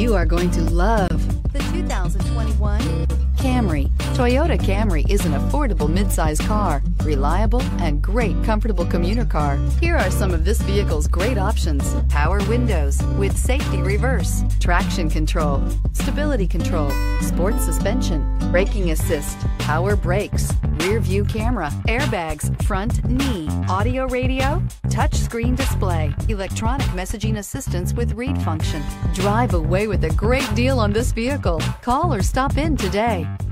You are going to love the 2021 Camry. Toyota Camry is an affordable midsize car, reliable and great comfortable commuter car. Here are some of this vehicle's great options: power windows with safety reverse, traction control, stability control, sports suspension, braking assist, power brakes, rear view camera, airbags, front knee, audio radio, touch screen display, electronic messaging assistance with read function. Drive away with a great deal on this vehicle. Call or stop in today.